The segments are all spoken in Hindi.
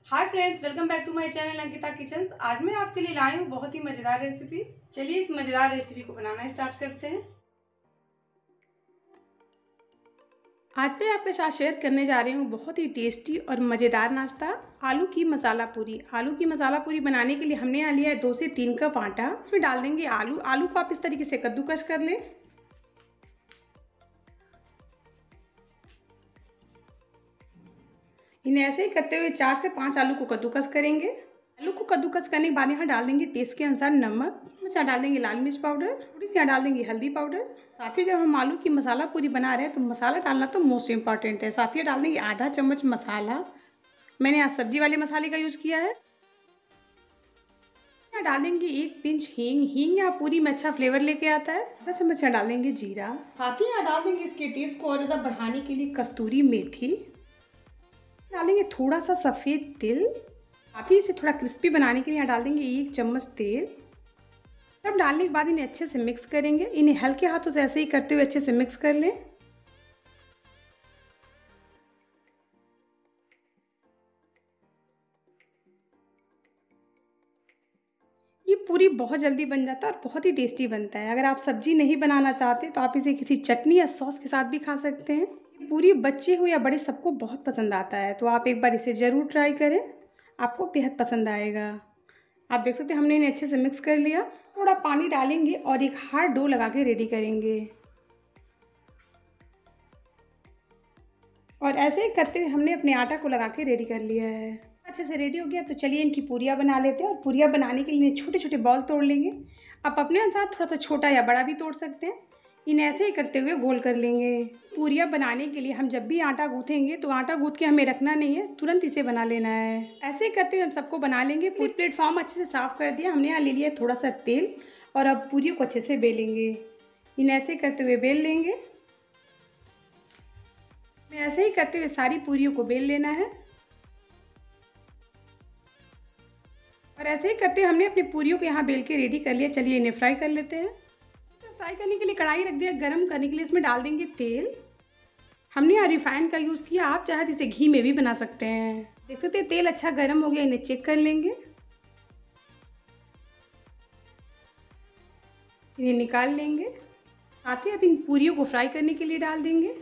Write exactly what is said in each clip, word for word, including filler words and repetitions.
Hi friends, welcome back to my channel Ankita kitchens. आज मैं आपके लिए लाई हूँ बहुत ही मज़ेदार रेसिपी। चलिए इस मज़ेदार रेसिपी को बनाना स्टार्ट करते हैं। आज मैं आपके साथ शेयर करने जा रही हूँ बहुत ही टेस्टी और मज़ेदार नाश्ता, आलू की मसाला पूरी। आलू की मसाला पूरी बनाने के लिए हमने यहाँ लिया है दो से तीन कप आटा। इसमें डाल देंगे आलू। आलू को आप इस तरीके से कद्दूकस कर लें। इन्हें ऐसे ही करते हुए चार से पाँच आलू को कद्दूकस करेंगे। आलू को कद्दूकस करने के बाद यहाँ डाल देंगे टेस्ट के अनुसार नमक। यहाँ डाल देंगे लाल मिर्च पाउडर, थोड़ी सी यहाँ डाल देंगे हल्दी पाउडर। साथ ही जब हम आलू की मसाला पूरी बना रहे हैं तो मसाला डालना तो मोस्ट इम्पॉर्टेंट है। साथ ही डाल देंगे आधा चम्मच मसाला। मैंने यहाँ सब्जी वाले मसाले का यूज़ किया है। यहाँ डाल देंगे एक पिंच हींग। हींग यहाँ पूरी में अच्छा फ्लेवर लेके आता है। आधा चम्मच यहाँ डाल देंगे जीरा। साथ ही यहाँ डाल देंगे इसके टेस्ट को और ज़्यादा बढ़ाने के लिए कस्तूरी मेथी। डालेंगे थोड़ा सा सफ़ेद तिल। साथ ही इसे थोड़ा क्रिस्पी बनाने के लिए यहाँ डाल देंगे एक चम्मच तेल। सब डालने के बाद इन्हें अच्छे से मिक्स करेंगे। इन्हें हल्के हाथों से ऐसे ही करते हुए अच्छे से मिक्स कर लें। ये पूरी बहुत जल्दी बन जाता है और बहुत ही टेस्टी बनता है। अगर आप सब्जी नहीं बनाना चाहते तो आप इसे किसी चटनी या सॉस के साथ भी खा सकते हैं। पूरी बच्चे हो या बड़े सबको बहुत पसंद आता है, तो आप एक बार इसे ज़रूर ट्राई करें, आपको बेहद पसंद आएगा। आप देख सकते हैं हमने इन्हें अच्छे से मिक्स कर लिया। थोड़ा पानी डालेंगे और एक हार्ड डो लगा के रेडी करेंगे। और ऐसे ही करते हुए हमने अपने आटा को लगा के रेडी कर लिया है। अच्छे से रेडी हो गया तो चलिए इनकी पूरियाँ बना लेते हैं। और पूरियाँ बनाने के लिए छोटे छोटे बॉल तोड़ लेंगे। आप अपने अनुसार थोड़ा सा छोटा या बड़ा भी तोड़ सकते हैं। इन्हें ऐसे ही करते हुए गोल कर लेंगे। पूरियाँ बनाने के लिए हम जब भी आटा गूँथेंगे तो आटा गूँथ के हमें रखना नहीं है, तुरंत इसे बना लेना है। ऐसे ही करते हुए हम सबको बना लेंगे। पूरी प्लेटफॉर्म अच्छे से साफ़ कर दिया। हमने यहाँ ले लिया थोड़ा सा तेल और अब पूरियों को अच्छे से बेलेंगे। इन्हें ऐसे करते हुए बेल लेंगे। ऐसे ही करते हुए सारी पूरियों को बेल लेना है। और ऐसे ही करते हमने अपनी पूरियों को यहाँ बेल के रेडी कर लिया। चलिए इन्हें फ्राई कर लेते हैं। फ्राई करने के लिए कढ़ाई रख दिया गरम करने के लिए। इसमें डाल देंगे तेल। हमने यहाँ रिफाइंड का यूज़ किया, आप चाहे तो इसे घी में भी बना सकते हैं। देख सकते हैं तेल अच्छा गरम हो गया। इन्हें चेक कर लेंगे। इन्हें निकाल लेंगे। साथ ही अब इन पूरियों को फ्राई करने के लिए डाल देंगे।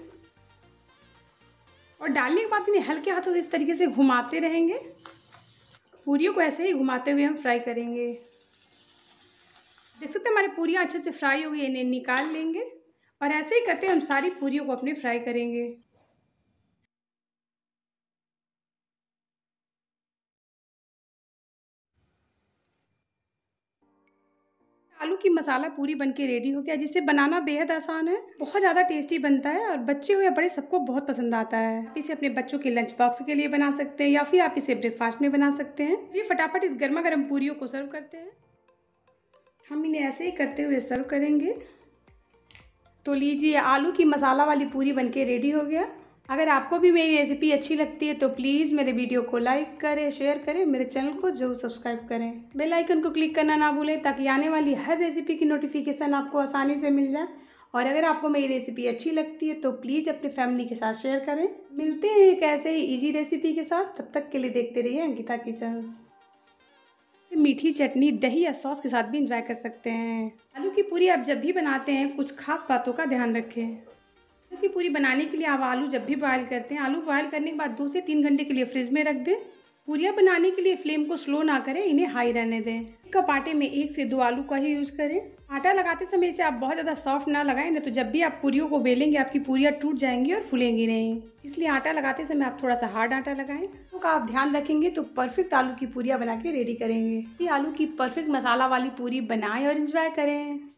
और डालने के बाद इन्हें हल्के हाथों से इस तरीके से घुमाते रहेंगे। पूरियों को ऐसे ही घुमाते हुए हम फ्राई करेंगे। देख सकते हैं हमारी पूरियाँ अच्छे से फ्राई हो गई। इन्हें निकाल लेंगे और ऐसे ही करते हम सारी पूरियों को अपने फ्राई करेंगे। आलू की मसाला पूरी बनके रेडी हो गया, जिसे बनाना बेहद आसान है, बहुत ज़्यादा टेस्टी बनता है और बच्चे हो या बड़े सबको बहुत पसंद आता है। आप इसे अपने बच्चों के लंच बॉक्स के लिए बना सकते हैं या फिर आप इसे ब्रेकफास्ट में बना सकते हैं। ये फटाफट इस गर्मा गर्म पूरियों को सर्व करते हैं। हम इन्हें ऐसे ही करते हुए सर्व करेंगे। तो लीजिए आलू की मसाला वाली पूरी बनके रेडी हो गया। अगर आपको भी मेरी रेसिपी अच्छी लगती है तो प्लीज़ मेरे वीडियो को लाइक करें, शेयर करें, मेरे चैनल को जरूर सब्सक्राइब करें। बेल आइकन को क्लिक करना ना भूलें ताकि आने वाली हर रेसिपी की नोटिफिकेशन आपको आसानी से मिल जाए। और अगर आपको मेरी रेसिपी अच्छी लगती है तो प्लीज़ अपने फैमिली के साथ शेयर करें। मिलते हैं एक ऐसे ही ईजी रेसिपी के साथ। तब तक के लिए देखते रहिए अंकिता किचन्स। मीठी चटनी, दही या सॉस के साथ भी इंजॉय कर सकते हैं। आलू की पूरी आप जब भी बनाते हैं कुछ खास बातों का ध्यान रखें। आलू की पूरी बनाने के लिए आप आलू जब भी बॉयल करते हैं, आलू बॉयल करने के बाद दो से तीन घंटे के लिए फ्रिज में रख दें। पूरियाँ बनाने के लिए फ्लेम को स्लो ना करें, इन्हें हाई रहने दें। एक कप आटे में एक से दो आलू का ही यूज़ करें। आटा लगाते समय इसे आप बहुत ज़्यादा सॉफ्ट ना लगाएं, नहीं तो जब भी आप पूरियों को बेलेंगे आपकी पूरियाँ टूट जाएंगी और फूलेंगी नहीं। इसलिए आटा लगाते समय आप थोड़ा सा हार्ड आटा लगाएं। तो का आप ध्यान रखेंगे तो परफेक्ट आलू की पूरियाँ बना के रेडी करेंगे। ये आलू की परफेक्ट मसाला वाली पूरी बनाएं और इंजॉय करें।